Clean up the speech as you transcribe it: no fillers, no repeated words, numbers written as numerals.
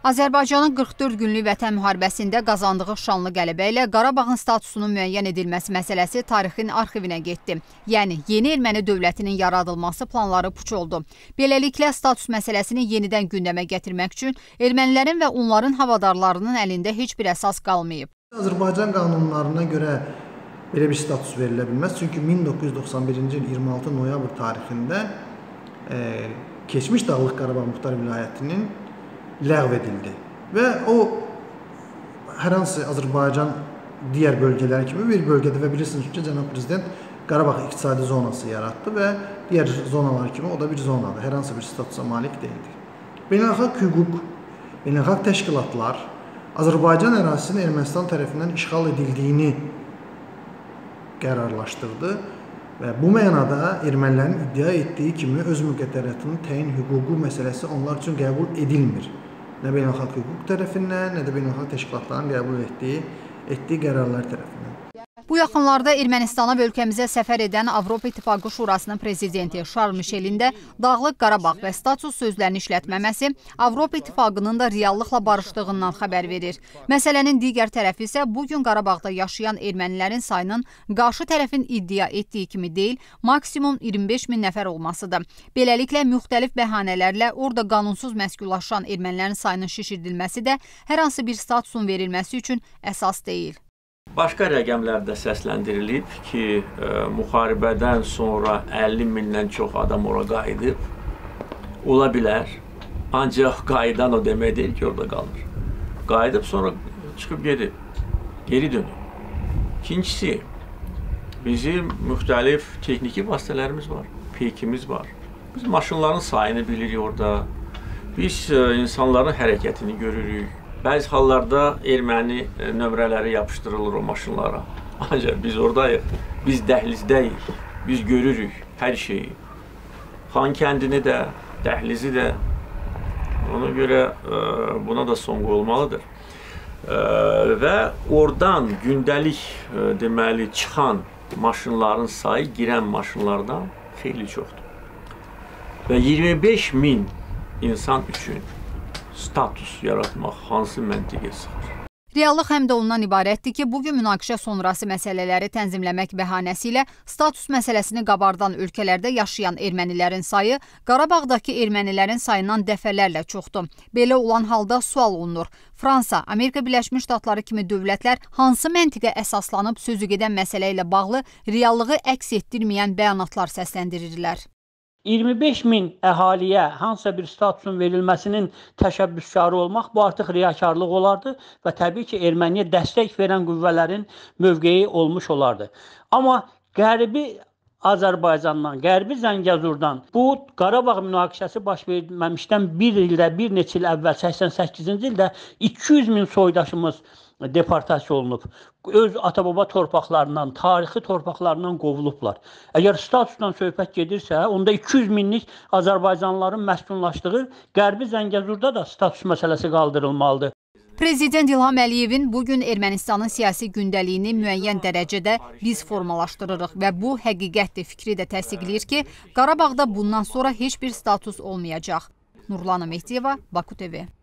Azərbaycanın 44 günlük vətən müharibəsində qazandığı şanlı qələbə ilə Qarabağın statusunun müəyyən edilməsi məsələsi tarixin arxivinə getdi. Yəni, yeni erməni dövlətinin yaradılması planları puç oldu. Beləliklə, status məsələsini yenidən gündəmə gətirmək üçün ermənilərin və onların havadarlarının əlində heç bir əsas qalmayıb. Azərbaycan qanunlarına görə belə bir status verilə bilməz. Çünki 1991-ci il 26 noyabr tarixində keçmiş Dağlıq Qarabağ Muxtar Vilayətinin ləğv edildi və o hər hansı Azərbaycan digər bölgələri kimi bir bölgədə və bilirsiniz ki, Cənab Prezident Qarabağ iqtisadi zonası yaratdı və digər zonalar kimi o da bir zonadır, hər hansı bir statusa malik deyildi. Beynəlxalq hüquq, beynəlxalq təşkilatlar Azərbaycan ərazisinin Ermənistan tərəfindən işğal edildiyini qərarlaşdırdı və bu mənada ermənilərin iddia etdiyi kimi öz müqəddəratının təyin hüququ məsələsi onlar üçün qəbul edilmir. Nə beynəlxalq hüquq tərəfindən, nə də beynəlxalq təşkilatların qəbul etdiyi qərarlar tərəfindən. Bu yaxınlarda Ermənistana və ölkəmizə səfər edən Avropa İttifaqı Şurasının prezidenti Şarl Mişelin də Dağlıq Qarabağ və status sözlərini işlətməməsi Avropa İttifaqının da reallıqla barışdığından xəbər verir. Məsələnin digər tərəfi isə bugün Qarabağda yaşayan ermənilərin sayının qarşı tərəfin iddia etdiyi kimi deyil, maksimum 25 min nəfər olmasıdır. Beləliklə, müxtəlif bəhanələrlə orada qanunsuz məskunlaşan ermənilərin sayının şişirdilməsi də hər hansı bir statusun verilməsi üçün əsas deyil. Başqa rəqəmlərdə səsləndirilib ki, müharibədən sonra 50 mindən çox adam ora qayıdıb. Ola bilər, ancaq qayıdan o demək deyil ki, orada qalır. Qayıdıb sonra çıxıb gedib, geri dönüb. İkincisi, bizim müxtəlif texniki vasitələrimiz var, peykimiz var. Biz maşınların sayını bilirik orada, biz insanların hərəkətini görürük. Bəzi hallarda erməni nömrələri yapışdırılır o maşınlara. Ancaq biz oradayıq, biz dəhlizdəyik, biz görürük hər şeyi. Xan kəndini də, dəhlizi də. Ona görə buna da son qoyulmalıdır. Və oradan gündəlik deməli çıxan maşınların sayı girən maşınlardan xeyli çoxdur. Və 25 min insan üçün status yaratmaq hansı məntiqə sığır? Reallıq həm də ondan ibarətdir ki, bugün münaqişə sonrası məsələləri tənzimləmək bəhanəsi ilə status məsələsini qabardan ölkələrdə yaşayan ermənilərin sayı Qarabağdakı ermənilərin sayından dəfələrlə çoxdur. Belə olan halda sual olunur. Fransa, Amerika Birləşmiş Ştatları kimi dövlətlər hansı məntiqə əsaslanıb sözü gedən məsələ ilə bağlı reallığı əks etdirməyən bəyanatlar səsləndirirlər. 25 min əhaliyə hansısa bir statusun verilməsinin təşəbbüskarı olmaq bu artıq riyakarlıq olardı və təbii ki, erməniyə dəstək verən qüvvələrin mövqeyi olmuş olardı. Amma Qərbi Azərbaycandan, Qərbi Zəngəzurdan bu Qarabağ münaqişəsi baş verməmişdən bir ildə, bir neçə il əvvəl 88-ci ildə 200 min soydaşımız deportasiya olunub. Öz ata-baba torpaqlarından, tarixi torpaqlarından qovulublar. Əgər statusdan söhbət gedirsə, onda 200 minlik Azərbaycanlıların məskunlaşdığı Qərbi Zəngəzurda da status məsələsi qaldırılmalıdır. Prezident İlham Əliyevin bugün Ermənistanın siyasi gündəliyini müəyyən dərəcədə biz formalaşdırırıq və bu həqiqətdir fikri də təsdiqləyir ki, Qarabağda bundan sonra heç bir status olmayacaq. Nurlan Mehdiyeva, Baku TV.